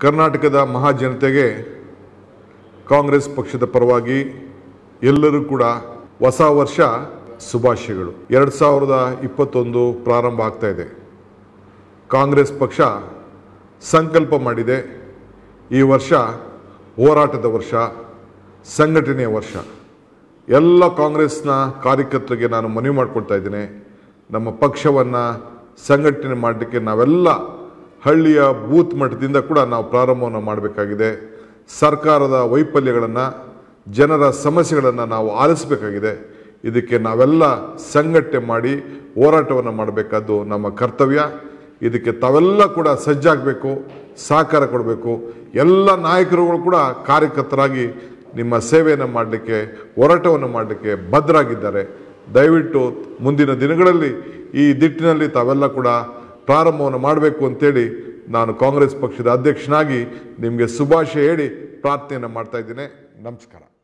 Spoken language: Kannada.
ಕರ್ನಾಟಕದ ಮಹಾಜನತೆಗೆ ಕಾಂಗ್ರೆಸ್ ಪಕ್ಷದ ಪರವಾಗಿ ಎಲ್ಲರೂ ಕೂಡ ಹೊಸ ವರ್ಷ ಶುಭಾಶಯಗಳು. 2021 ಪ್ರಾರಂಭ ಆಗ್ತಾ ಇದೆ. ಕಾಂಗ್ರೆಸ್ ಪಕ್ಷ ಸಂಕಲ್ಪ ಮಾಡಿದೆ, ಈ ವರ್ಷ ಹೋರಾಟದ ವರ್ಷ, ಸಂಘಟನೆಯ ವರ್ಷ. ಎಲ್ಲ ಕಾಂಗ್ರೆಸ್ನ ಕಾರ್ಯಕರ್ತರಿಗೆ ನಾನು ಮನವಿ ಮಾಡಿಕೊಳ್ತಾ ಇದ್ದೇನೆ, ನಮ್ಮ ಪಕ್ಷವನ್ನು ಸಂಘಟನೆ ಮಾಡಲಿಕ್ಕೆ ನಾವೆಲ್ಲ ಹಳ್ಳಿಯ ಬೂತ್ ಮಟ್ಟದಿಂದ ಕೂಡ ನಾವು ಪ್ರಾರಂಭವನ್ನು ಮಾಡಬೇಕಾಗಿದೆ. ಸರ್ಕಾರದ ವೈಫಲ್ಯಗಳನ್ನು, ಜನರ ಸಮಸ್ಯೆಗಳನ್ನು ನಾವು ಆಲಿಸಬೇಕಾಗಿದೆ. ಇದಕ್ಕೆ ನಾವೆಲ್ಲ ಸಂಘಟನೆ ಮಾಡಿ ಹೋರಾಟವನ್ನು ಮಾಡಬೇಕಾದ್ದು ನಮ್ಮ ಕರ್ತವ್ಯ. ಇದಕ್ಕೆ ತಾವೆಲ್ಲ ಕೂಡ ಸಜ್ಜಾಗಬೇಕು, ಸಹಕಾರ ಕೊಡಬೇಕು. ಎಲ್ಲ ನಾಯಕರುಗಳು ಕೂಡ ಕಾರ್ಯಕರ್ತರಾಗಿ ನಿಮ್ಮ ಸೇವೆಯನ್ನು ಮಾಡಲಿಕ್ಕೆ, ಹೋರಾಟವನ್ನು ಮಾಡಲಿಕ್ಕೆ ಬದ್ಧರಾಗಿದ್ದಾರೆ. ದಯವಿಟ್ಟು ಮುಂದಿನ ದಿನಗಳಲ್ಲಿ ಈ ದಿಟ್ಟಿನಲ್ಲಿ ತಾವೆಲ್ಲ ಕೂಡ ಪ್ರಾರಂಭವನ್ನು ಮಾಡಬೇಕು ಅಂತೇಳಿ ನಾನು ಕಾಂಗ್ರೆಸ್ ಪಕ್ಷದ ಅಧ್ಯಕ್ಷನಾಗಿ ನಿಮಗೆ ಶುಭಾಶಯ ಹೇಳಿ ಪ್ರಾರ್ಥನೆಯನ್ನು ಮಾಡ್ತಾ ಇದ್ದೇನೆ. ನಮಸ್ಕಾರ.